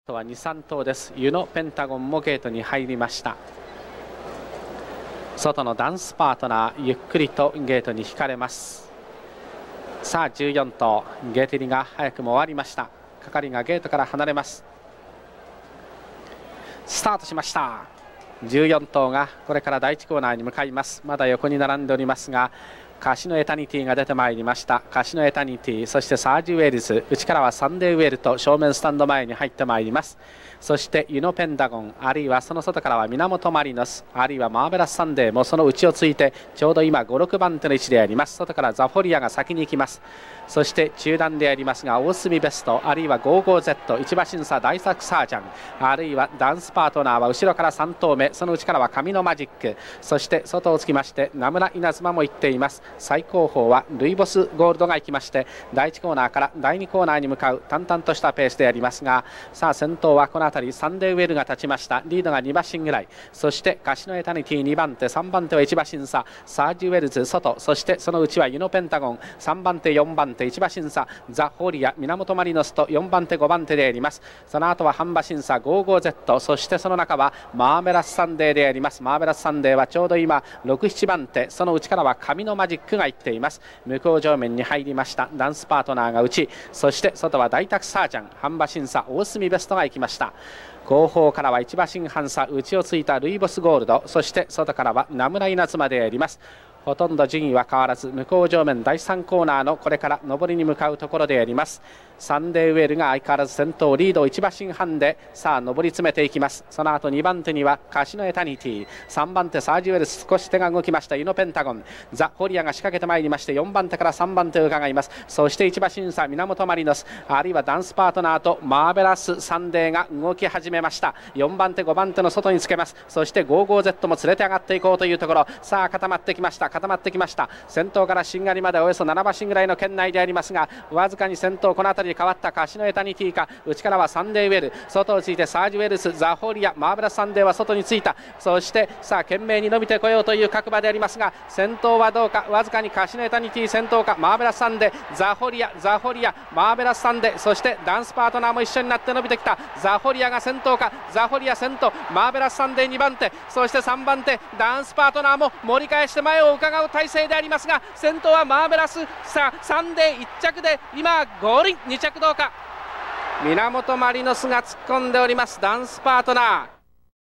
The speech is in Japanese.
とは2、3頭です。ユノペンタゴンもゲートに入りました。外のダンスパートナーゆっくりとゲートに引かれます。さあ14頭ゲート入りが早くも終わりました。係がゲートから離れます。スタートしました。14頭がこれから第1コーナーに向かいます。まだ横に並んでおりますが、カシノエタニティが出てまいりました。カシノエタニティ、そしてサージ・ウェルズ、内からはサンデーウェルと正面スタンド前に入ってまいります。そしてユノペンダゴン、あるいはその外からは源マリノス、あるいはマーベラスサンデーもその内をついてちょうど今5、6番手の位置であります。外からザフォリアが先に行きます。そして中段でありますが大隅ベスト、あるいは 55Z、市場審査大作サージャン、あるいはダンスパートナーは後ろから3頭目、その内からは神のマジック、そして外をつきまして名村稲妻も行っています。最後方はルイボスゴールドが行きまして、第1コーナーから第2コーナーに向かう淡々としたペースでありますが、さあ先頭はこの辺りサンデーウェルが立ちました。リードが2馬身ぐらい、そしてカシノエタニティ2番手、3番手は1馬身差、サージ・ウェルズ外、そしてその内はユノペンタゴン、3番手4番手1馬身差、ザ・ホーリア、源マリノスと4番手5番手であります。その後は半馬身差 55Z、 そしてその中はマーベラスサンデーであります。マーベラスサンデーはちょうど今6、7番手、その内からは神のマジックが行っています。向こう上面に入りましたダンスパートナーが内、そして外は大沢サージャン、半馬審査大隅ベストが行きました。後方からは1馬身半差、内をついたルイボスゴールド、そして外からは名村稲妻であります。ほとんど順位は変わらず、向こう上面第3コーナーのこれから上りに向かうところであります。サンデーウェルが相変わらず先頭、リード1馬身半でさあ上り詰めていきます。その後2番手にはカシノエタニティ、3番手サージ・ウェルス、少し手が動きましたユノペンタゴン、ザ・ホリアが仕掛けてまいりまして4番手から3番手を伺います。そして1馬身差源マリノス、あるいはダンスパートナーとマーベラスサンデーが動き始めました。4番手5番手の外につけます。そして 55Z も連れて上がっていこうというところ、さあ固まってきました。固まってきました。先頭からしんがりまでおよそ7馬身ぐらいの圏内でありますが、わずかに先頭この辺りで変わったカシノエタニティか、内からはサンデーウェル、外をついてサージ・ウェルス、ザ・ホーリア、マーベラスサンデーは外についた。そしてさあ懸命に伸びてこようという各馬でありますが、先頭はどうか、わずかにカシノエタニティ先頭か、マーベラスサンデー、ザ・ホリア、ザ・ホリア、マーベラスサンデー、そしてダンスパートナーも一緒になって伸びてきた。ザ・ホリアが先頭か、ザ・ホリア先頭、マーベラスサンデー2番手、そして3番手ダンスパートナーも盛り返して前を伺う体勢でありますが、先頭はマーベラス、さあサンデー1着で今合輪、2着どうか。源マリノスが突っ込んでおります。ダンスパートナー